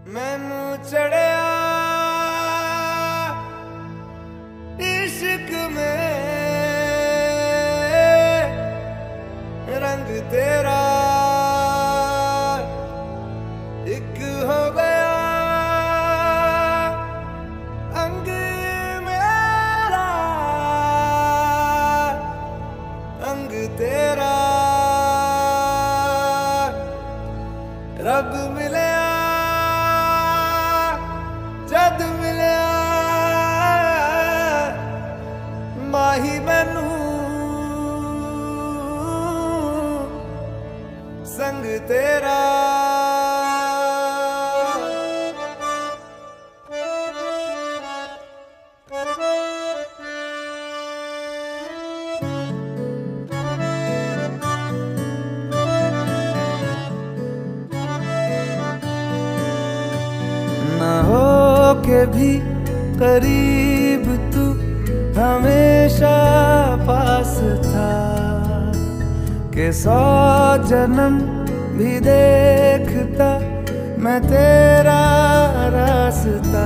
मैनू चढ़िया इश्क में रंग तेरा एक हो गया अंग मेरा अंग तेरा रब मिले जद मिले माही मैनू संग तेरा ना हो के भी करीब तू हमेशा पास था के 100 जन्म भी देखता मैं तेरा रास्ता।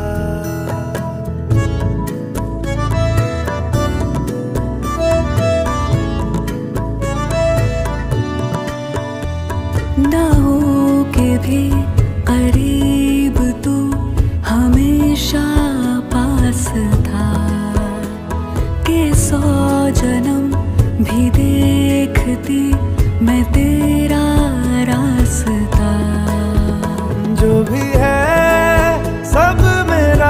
ना हो के भी करीब तू हमेशा पास था के 100 जन्म भी देखती मैं तेरा रास्ता। जो भी है सब मेरा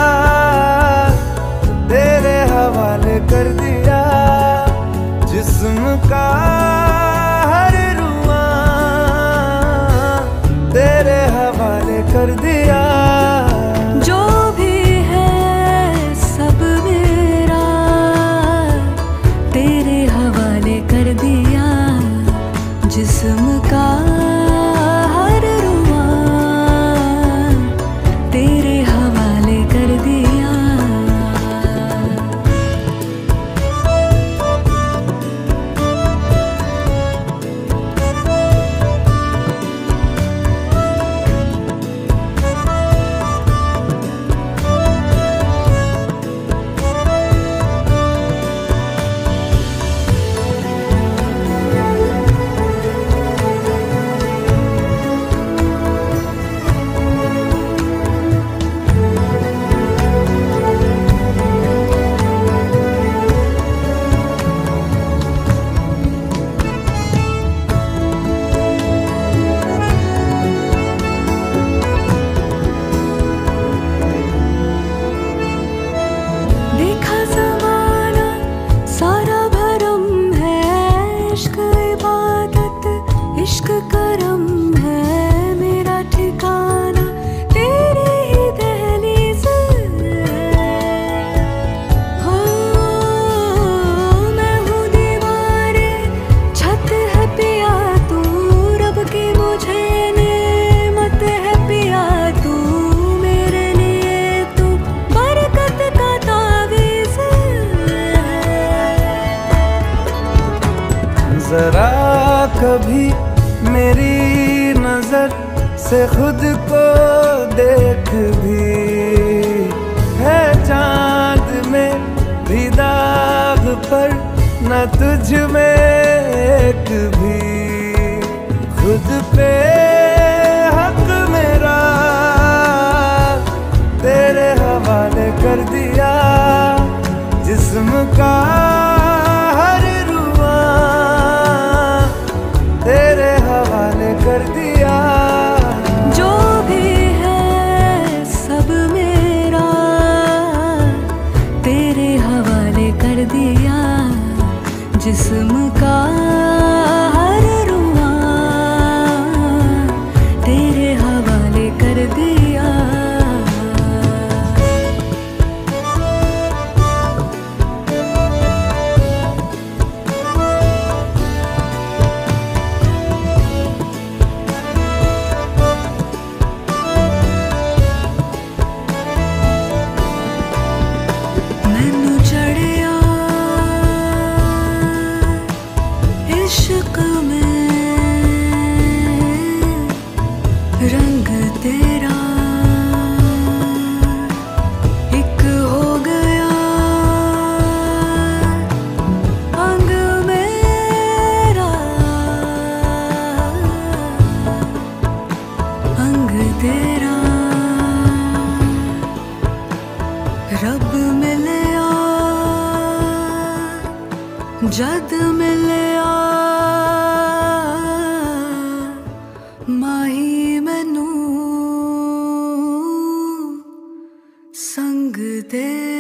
तेरे हवाले कर दिया जिस्म का हर रुआ तेरे हवाले कर दिया। जो भी है सब मेरा तेरे हवाले कर दिया जिस्म का हर रुआ तेरे हवाले कर दिया। इश्क करम है मेरा ठिकाना तेरी ही दहलीज हो। मैं हूँ दीवारे छत है पिया तू रब की मुझे नेमत है पिया तू मेरे लिए तू बरकत का तावीज़। जरा कभी मेरी नजर से खुद को देख भी है चांद में भी दाग पर न तुझ में एक भी खुद पे हक मेरा तेरे हवाले कर दिया जिस्म का हर रुआ तेरे हवाले कर दिया। जो भी है सब मेरा तेरे हवाले कर दिया जिस्म का हर रुआ तेरे हवाले कर दिया। मैनू चढ़िया रब मिलिया जद मिलिया माही मैनू संग दे।